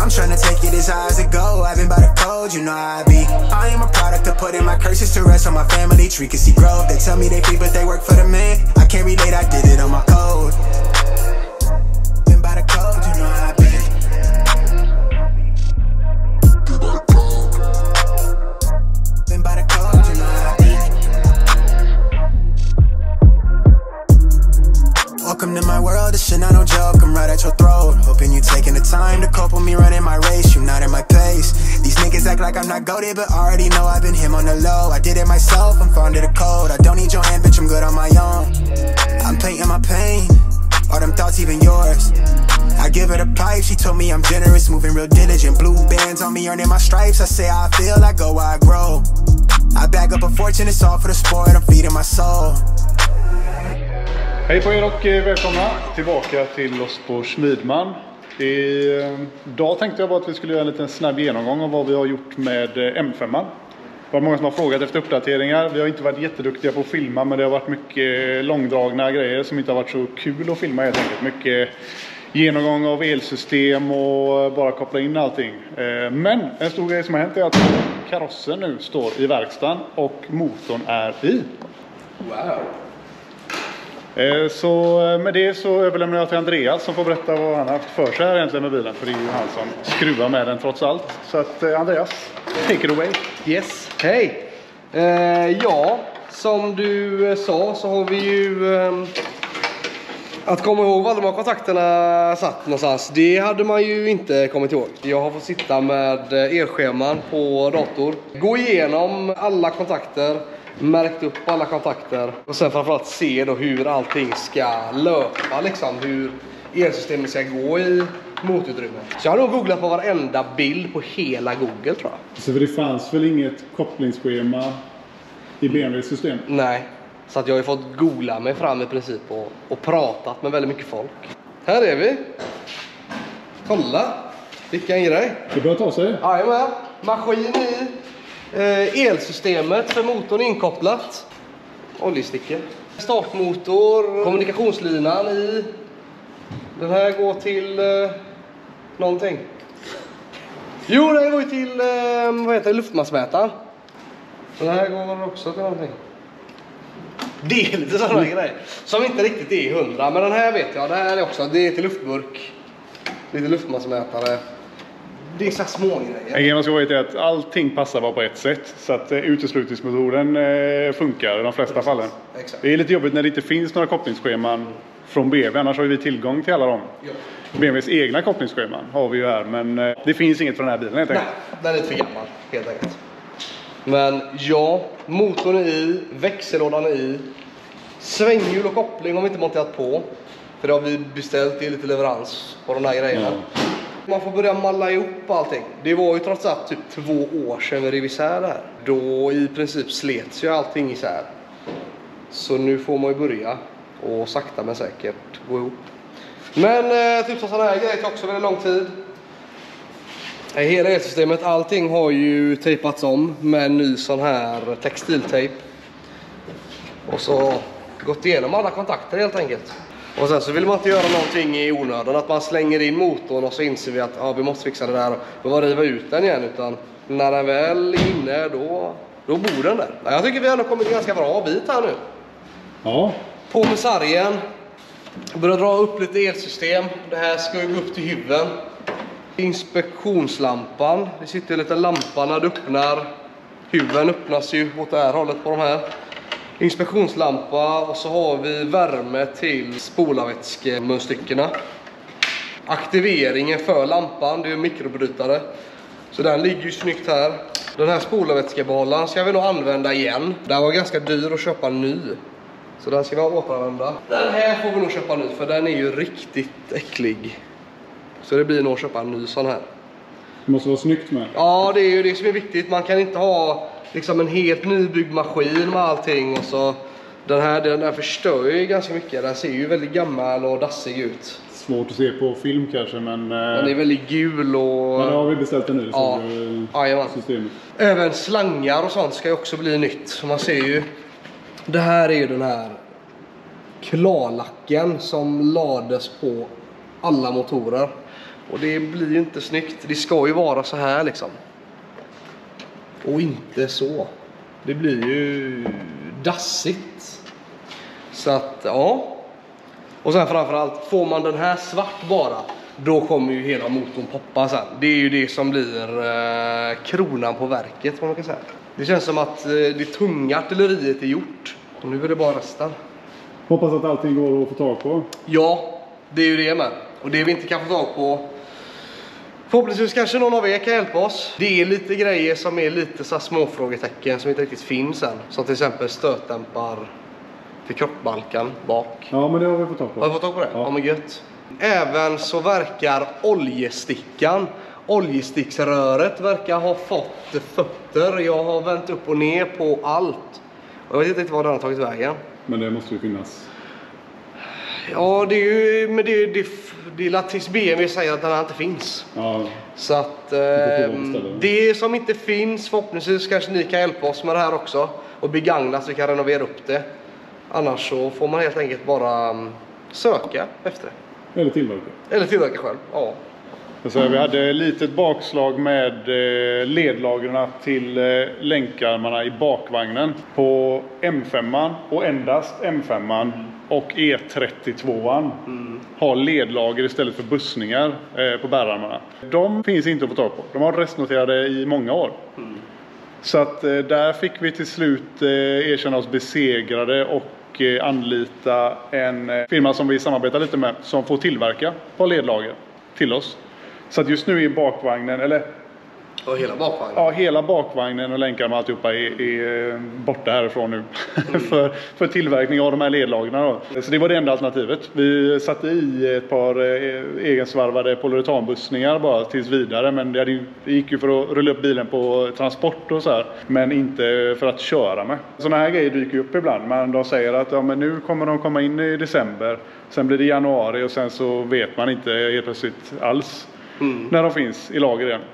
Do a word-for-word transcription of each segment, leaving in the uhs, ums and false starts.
I'm trying to take it as high as it go. I've been by the code, you know how I be. I am a product of putting my curses to rest on my family tree. Can see growth. They tell me they free, but they work for the man. I can't relate, I did it on my code. Been by the code, you know how I be. Been by the code, you know how I be. Welcome to my world, this shit not no joke. I'm right at your throat. Hoping you taking the time to cope with me running my race. You not in my pace. These niggas act like I'm not goated, but already know I've been him on the low. I did it myself, I'm fond of the code. I don't need your hand, bitch, I'm good on my own. I'm painting my pain, all them thoughts even yours. I give her the pipe, she told me I'm generous, moving real diligent. Blue bands on me, earning my stripes. I say how I feel, I go where I grow. I bag up a fortune, it's all for the sport, I'm feeding my soul. Hej på er och välkomna tillbaka till oss på Smidman. Idag tänkte jag bara att vi skulle göra en liten snabb genomgång av vad vi har gjort med M fem. Det var många som har frågat efter uppdateringar. Vi har inte varit jätteduktiga på att filma, men det har varit mycket långdragna grejer som inte har varit så kul att filma helt enkelt. Mycket genomgång av elsystem och bara koppla in allting. Men en stor grej som har hänt är att karossen nu står i verkstaden och motorn är i. Wow! Så med det så överlämnar jag till Andreas som får berätta vad han har haft för sig här egentligen med bilen. För det är ju han som skruvar med den trots allt. Så att Andreas, take it away. Yes, hej! Eh, ja, som du sa så har vi ju... Eh, att komma ihåg var de här kontakterna satt någonstans, det hade man ju inte kommit ihåg. Jag har fått sitta med elscheman på dator, gå igenom alla kontakter, märkt upp alla kontakter och sen framförallt se då hur allting ska löpa, liksom hur elsystemet ska gå i motutrymmet. Så jag har nog googlat på varenda bild på hela Google, tror jag. Så för det fanns väl inget kopplingsschema i B M W-system? Nej, så att jag har fått googla mig fram i princip och, och pratat med väldigt mycket folk. Här är vi. Kolla, vilken grej. Det börjar ta sig. Jajamän, maskin i. Eh, elsystemet för motorn inkopplat. Oljestickor. Startmotor, kommunikationslinan i. Den här går till eh, någonting. Jo, den går till eh, vad heter det, luftmassmätaren. Den här går också till någonting. Det är lite sådana mm. grejer som inte riktigt är hundra, men den här vet jag, det här är också, det är till luftburk. Lite luftmassmätare. Det är så små grejer. En grej man ska veta är att allting passar bara på ett sätt. Så att eh, uteslutningsmetoden eh, funkar i de flesta Precis. fallen. Exakt. Det är lite jobbigt när det inte finns några kopplingsscheman från B M W. Annars har vi tillgång till alla dem. Ja. B M Ws egna kopplingsscheman har vi ju här. Men eh, det finns inget för den här bilen helt enkelt. Nej, den är lite för gammal helt enkelt. Men ja, motorn är i, växellådan är i. Svänghjul och koppling har vi inte monterat på. För det har vi beställt i lite leverans på de här grejerna. Ja. Man får börja malla ihop allting. Det var ju trots allt typ två år sedan vi rev isär det här. Då i princip slets ju allting isär. Så nu får man ju börja och sakta men säkert gå ihop. Men eh, typ sådana här grejer tar också väldigt lång tid. Hela elsystemet, allting har ju tejpats om med en ny sån här textiltejp. Och så gått igenom alla kontakter helt enkelt. Och sen så vill man inte göra någonting i onödan, att man slänger in motorn och så inser vi att ja, vi måste fixa det där och bara riva ut den igen, utan när den väl är inne då, då bor den där. Jag tycker vi har kommit en ganska bra bit här nu. Ja. På med sargen. Börja dra upp lite elsystem. Det här ska ju gå upp till huven. Inspektionslampan. Det sitter lite lampa när du öppnar. Huven öppnas ju åt det här hållet på de här. Inspektionslampa, och så har vi värme till spolarvätskemunstyckena. Aktiveringen för lampan, det är en mikrobrytare. Så den ligger ju snyggt här. Den här spolarvätskebehållaren ska vi nog använda igen. Den var ganska dyr att köpa ny. Så den ska vi återanvända. Den här får vi nog köpa ny, för den är ju riktigt äcklig. Så det blir nog att köpa en ny sån här. Det måste vara snyggt med. Ja, det är ju det som är viktigt. Man kan inte ha liksom en helt nybyggd maskin med allting. Och så den här, den där förstör ju ganska mycket. Den ser ju väldigt gammal och dassig ut. Svårt att se på film kanske, men... Den är väldigt gul och... Men då har vi beställt en ny. Ja, ja, systemet. Även slangar och sånt ska ju också bli nytt. Så man ser ju... Det här är ju den här klarlacken som lades på alla motorer. Och det blir ju inte snyggt. Det ska ju vara så här liksom. Och inte så. Det blir ju dassigt. Så att, ja. Och sen framförallt, får man den här svart bara, då kommer ju hela motorn poppa sen. Det är ju det som blir eh, kronan på verket, vad man kan säga. Det känns som att eh, det tunga artilleriet är gjort. Och nu är det bara resten. Hoppas att allting går att få tag på. Ja, det är ju det med. Och det vi inte kan få tag på, förhoppningsvis kanske någon av er kan hjälpa oss. Det är lite grejer som är lite så små frågetecken som inte riktigt finns än. Som till exempel stötdämpar till krockbalkan bak. Ja, men det har vi fått tag på. Har vi fått tag på det? Ja, ja men gött. Även så verkar oljestickan, oljesticksröret verkar ha fått fötter. Jag har vänt upp och ner på allt. Och jag vet inte var den har tagit vägen. Men det måste ju finnas. Ja, det är ju, men det, det, det är tills B M W säger att den här inte finns. Ja. Så att eh, det som inte finns, förhoppningsvis kanske ni kan hjälpa oss med det här också. Och begagna så vi kan renovera upp det. Annars så får man helt enkelt bara um, söka efter det. Eller tillverka. Eller tillverka själv, ja. Så vi hade litet bakslag med eh, ledlagren till eh, länkarmarna i bakvagnen på M fem och endast M fem och E trettiotvå mm. har ledlager istället för bussningar eh, på bärarmarna. De finns inte att få tag på. De har restnoterade i många år. Mm. Så att eh, där fick vi till slut eh, erkänna oss besegrade och eh, anlita en eh, firma som vi samarbetar lite med som får tillverka på ledlager till oss. Så att just nu är bakvagnen, eller... Och hela bakvagnen? Ja, hela bakvagnen och länkarna och alltihopa är, är borta härifrån nu. Mm. för, för tillverkning av de här ledlagerna då. Så det var det enda alternativet. Vi satte i ett par egensvarvade polyuretanbussningar bara tills vidare. Men det, hade, det gick ju för att rulla upp bilen på transport och så här. Men inte för att köra med. Sådana här grejer dyker ju upp ibland. Men de säger att ja, men nu kommer de komma in i december. Sen blir det januari och sen så vet man inte helt plötsligt alls. Mm. När de finns i lager igen.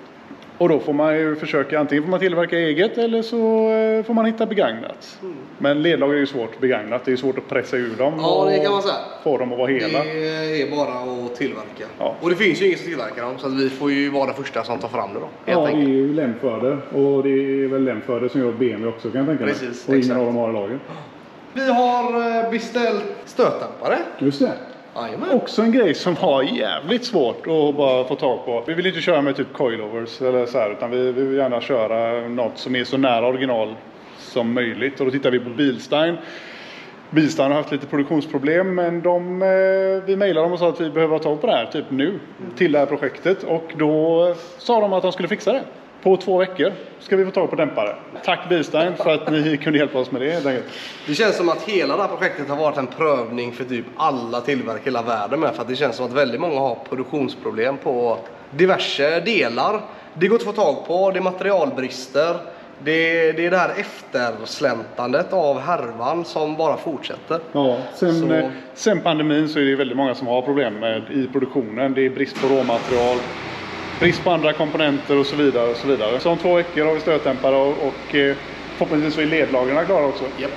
Och då får man ju försöka, antingen får man tillverka eget eller så får man hitta begagnat. Mm. Men ledlager är ju svårt begagnat, det är svårt att pressa ur dem. Ja, det kan man säga. Få dem att vara hela. Det är bara att tillverka. Ja. Och det finns ju ingen som tillverkar dem, så att vi får ju vara den första som tar fram det då. Ja, enkelt. Det är ju Lemförde och det är väl Lemförde som gör B M W också, kan jag tänka mig. Precis, och exakt. ingen av dem har i lager. Vi har beställt stötdämpare. Just det. Amen. Också en grej som har jävligt svårt att bara få tag på. Vi vill inte köra med typ coilovers eller så här, utan vi, vi vill gärna köra något som är så nära original som möjligt. Och då tittar vi på Bilstein. Bilstein har haft lite produktionsproblem, men de, eh, vi mejlade dem och sa att vi behöver ha tag på det här typ nu till det här projektet. Och då sa de att de skulle fixa det. På två veckor ska vi få tag på dämpare. Tack Bilstein för att ni kunde hjälpa oss med det. Det känns som att hela det här projektet har varit en prövning för typ alla tillverkare i hela världen med. För att det känns som att väldigt många har produktionsproblem på diverse delar. Det går att få tag på, det är materialbrister. Det, det är det här eftersläntandet av härvan som bara fortsätter. Ja, sen, sen pandemin så är det väldigt många som har problem med i produktionen. Det är brist på råmaterial. Brist på andra komponenter och så vidare och så vidare. Så om två veckor har vi stötdämpare och, och eh, förhoppningsvis så är ledlagerna klara också. Yep.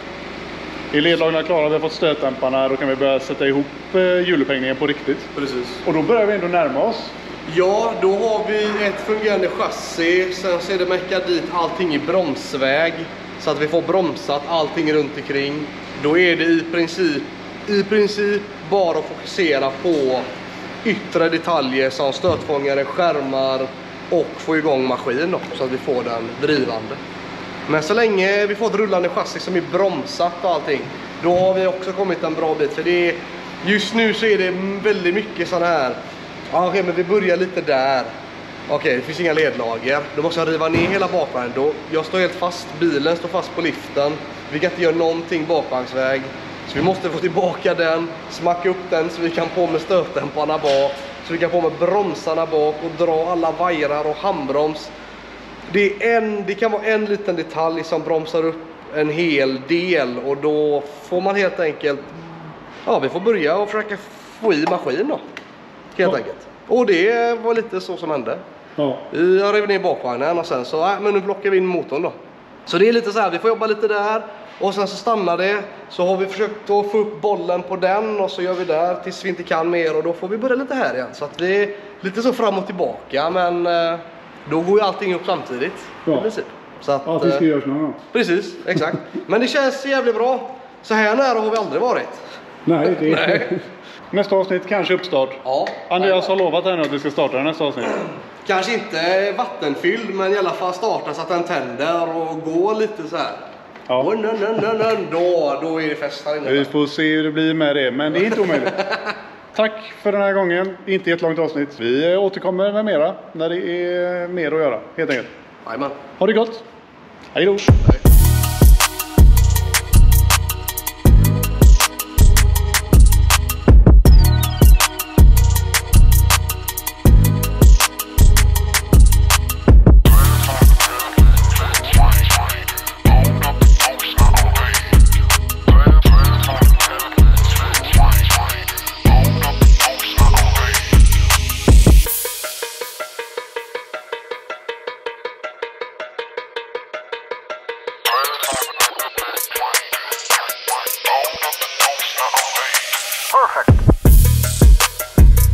Är ledlagerna klara, vi har fått stötdämparna, då kan vi börja sätta ihop eh, hjulupphängningen på riktigt. Precis. Och då börjar vi ändå närma oss. Ja, då har vi ett fungerande chassi. Sen så är det meckat dit allting i bromsväg. Så att vi får bromsat allting runt omkring. Då är det i princip, i princip bara att fokusera på yttre detaljer som stötfångare, skärmar och få igång maskin då, så att vi får den drivande. Men så länge vi får ett rullande chassi som är bromsat och allting, då har vi också kommit en bra bit. För det är, just nu så är det väldigt mycket sån här, ja, okej, men vi börjar lite där. Okej, det finns inga ledlager. Då måste jag riva ner hela bakvagnen. Då, jag står helt fast, bilen står fast på liften. Vi kan inte göra någonting bakvagnsväg. Så vi måste få tillbaka den, smacka upp den så vi kan på med stötdämparna bak. Så vi kan på med bromsarna bak och dra alla vajrar och handbroms. Det, är en, det kan vara en liten detalj som bromsar upp en hel del. Och då får man helt enkelt, ja, vi får börja och försöka få i maskin då. Helt ja. enkelt. Och det var lite så som hände. Ja. Jag rev ner bakvagnen och sen så, äh, men nu blockar vi in motorn då. Så det är lite så här, vi får jobba lite där. Och sen så stannar det, så har vi försökt att få upp bollen på den och så gör vi där tills vi inte kan mer och då får vi börja lite här igen. Så att vi lite så fram och tillbaka, men eh, då går ju allting upp samtidigt. Ja. I princip. Så att, Allting ska eh, göras någon gång. precis, exakt. Men det känns jävligt bra. Så här nära har vi aldrig varit. Nej, det är... Nej. Nästa avsnitt kanske uppstart. Ja. Andreas har lovat här nu att vi ska starta nästa avsnitt. Kanske inte vattenfylld, men i alla fall starta så att den tänder och gå lite så här. Ja. Och nö, nö, nö, nö, då, då är det fest här inne. Vi får se hur det blir med det, men det är inte omöjligt. Tack för den här gången. Inte ett långt avsnitt. Vi återkommer med mera när det är mer att göra, helt enkelt. Jajamän. Ha det gott. Hej då. Hej.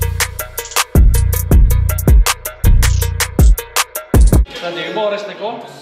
Men det är ju bara resten kvar.